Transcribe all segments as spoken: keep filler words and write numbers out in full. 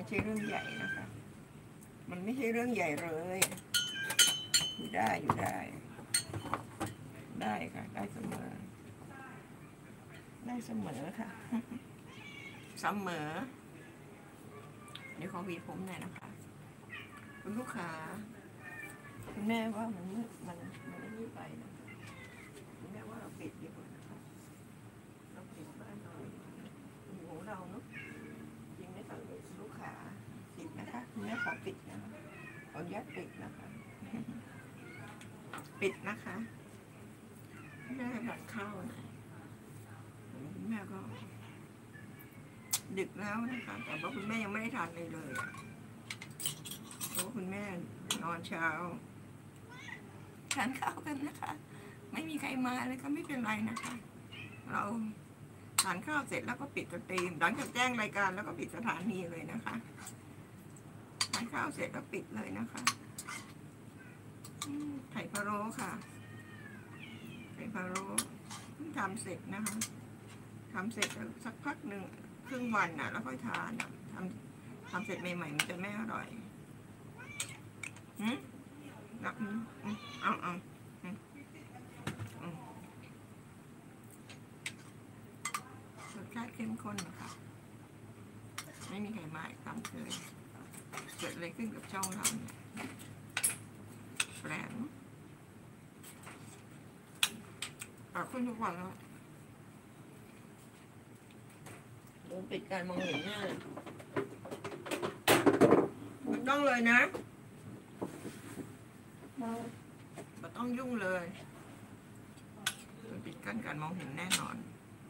ไม่ใช่เรื่องใหญ่นะคะมันไม่ใช่เรื่องใหญ่เลยอยู่ได้อยู่ได้ได้ค่ะได้เสมอได้เสมอค่ะเสมอเดี๋ยวขอหวีผมหน่อยนะคะคุณลูกค้าคุณแม่ว่ามันมันมันไม่นี่ไปนะคุณแม่ว่าเราปิดดีกว่านะคะเราปิดบ้านเราของเราเนาะจริงไหมคะลูกค้าปิดนะคะคุณแม่ขอปิดนะขออนุญาตปิดนะคะปิดนะคะแม่บัดเข้าหน่อยคุณแม่ก็ดึกแล้วนะคะแต่ว่าคุณแม่ยังไม่ได้ทานเลยเลยเพราะว่าคุณแม่นอนเช้าทานข้าวกันนะคะไม่มีใครมาเลยก็ไม่เป็นไรนะคะเราทานข้าวเสร็จแล้วก็ปิดสตรีมหลังจากแจ้งรายการแล้วก็ปิดสถานีเลยนะคะทานข้าวเสร็จแล้วปิดเลยนะคะไข่พะโล้ค่ะไข่พะโล้เพิ่งทำเสร็จนะคะทำเสร็จสักพักหนึ่งครึ่งวันน่ะแล้วค่อยทานทำทำเสร็จใหม่ๆมันจะไม่อร่อยหืมนักเอาเอารสชาติเข้มข้นนะคะไม่มีใครมาอีกตามเคยเกิดอะไรขึ้นกับช่องเราเนี่ยแปลงปากขึ้นทุกวันแล้วโดนปิดการมองเห็นหน้าไม่ต้องเลยนะไม่ต้องยุ่งเลยโดนปิดกั้นการมองเห็นแน่นอน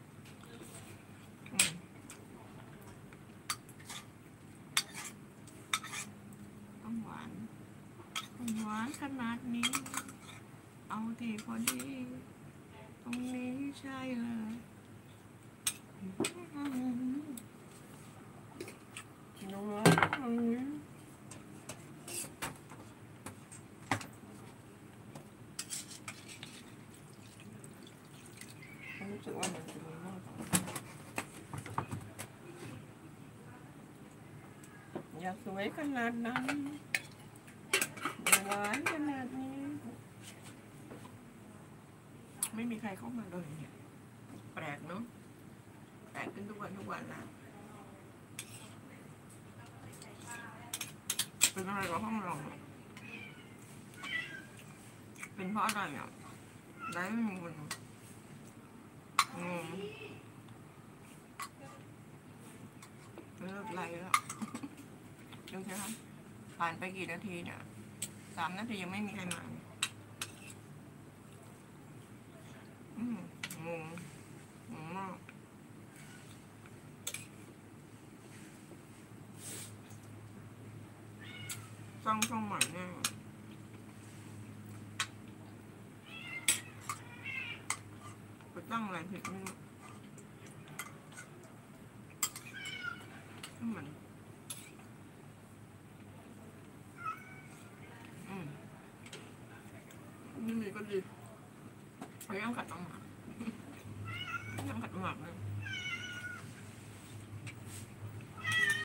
ต้องหวานต้องหวานขนาดนี้เอาที่พอดีตรงนี้ใช่เลยน้องรักรู้สึกว่ามันจะมีมากอยากสวยขนาดนั้นหวานขนาดนี้ไม่มีใครเข้ามาเลยเนี่ยแปลกเนาะแปลกขึ้นทุกวันทุกวันละเป็นอะไรกับห้องเราเป็นเพราะอะไรอ่ะได้ไม่มีคนงงเลิกไลฟ์แล้วดูสิคะผ่านไปกี่นาทีเนี่ยสามนาทียังไม่มีใครมาอืมงงงงมากช่องช่องใหม่แน่ไปตั้งอะไรผิดไม่รู้เหมือนอืมนี่มีก็ดีพยายามขัดตรงหมากพยายามขัดตรงหมากเลย